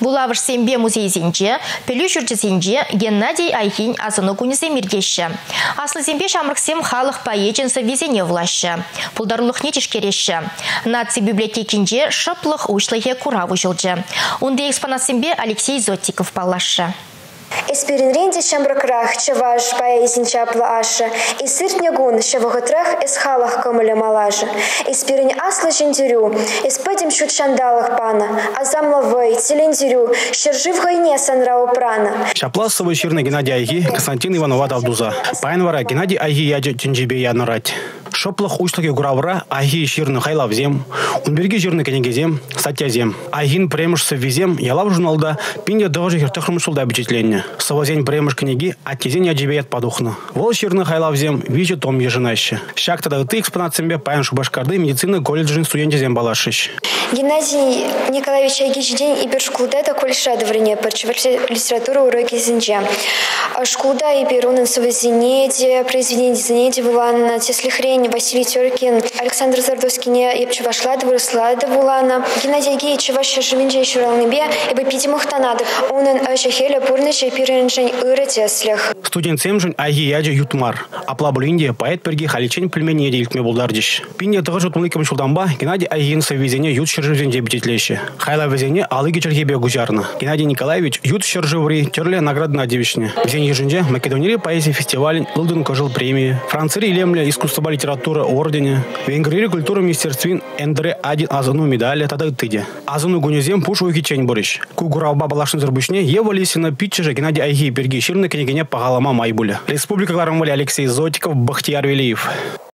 Булавыш сембе музейзинче, пелю жүрчесинче Геннадий Айхин азыны күнесе миргеші. Аслы сембе шамрыксем халық поэченсы везене влашы. Пулдарлық нетішкереші. Наци библиотекинче шыплық ушлыхе куравы жылчы. Унды экспонат сембе Алексей Зоттиков палашы. Эспиринренде шамбракрах чаваш поэзинча аша, и сыртнягун шаваготрах эсхалах камаля малажа. Эспирин аслы жендерю, эспадим шут шандалах пана, а замлавой телендерю, щержи в гайне санрау прана. Шапласовый ширный Геннадий Айги, Константин Иванова Авдуза. Пайнвара Геннадий Айги яджа тенджибе янурать. Шоплах ушлыки гуравра Айги ширный хайлавзем, унберги жирный кенегезем, сатязем. Айгин премышсы везем, ялав журналда, пинья даже хертахрумшулда впечатление. Совозень премыш книги, а тезень аджибеет подухна. Вол ширный хайлавзем, вижу том еженаще. Шак тогда ты экспонат сембе паяншу башкарды медицины колледжин студентизем балашищ. Геннадий Николаевич Айгич день и першкулда это кольша доврение перчевать литературу уроки зинджа. Шкулда и перунен совозенеде, произведение зинеде вулана, Теслихрень, Василий Теркин, Александр Зардовский не епчевашла выросла вулана. Геннадий Айгич чеваща живинджа еще ралнебе, ибо пидимухтанады. Он шахеля пурныши перенжень ыры теслях. Студент семжин Айги яджа ютмар. Аплабулинде поэт перги халичень пельмени делитме булдардиш. Пинья тоже жутмылыком шулдамба, Геннадий Айгин совезение ют шержевзен дебетитлеши. Хайла везение алыги черхебе гужарна. Геннадий Николаевич ют шержеври терле наградна девичне. Везение еженже Македонии поэзии фестиваль Лылдын кожил премии. Францери лемля искусство литература ордене. Венгрии культура министерствин эндре один азыну медали тада тыде. Азыну гунезем пушу кичень борищ. Кугурауба балашын зырбышне евалисина питчеже Геннадий Айги перги ширны княгиня пагалама майбуля. Республика Кларамвали Алексей Зотиков, Бахтияр Велиев.